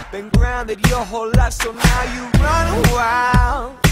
Been grounded your whole life, so now you run wild.